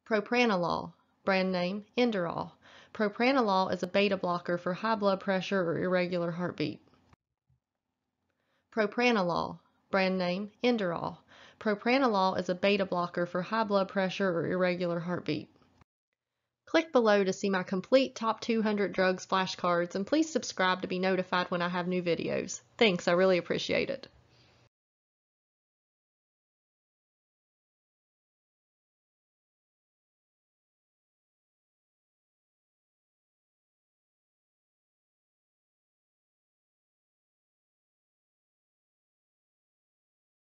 Propranolol, brand name Inderal. Propranolol is a beta blocker for high blood pressure or irregular heartbeat. Propranolol, brand name Inderal. Propranolol is a beta blocker for high blood pressure or irregular heartbeat. Click below to see my complete top 200 drugs flashcards, and please subscribe to be notified when I have new videos. Thanks, I really appreciate it.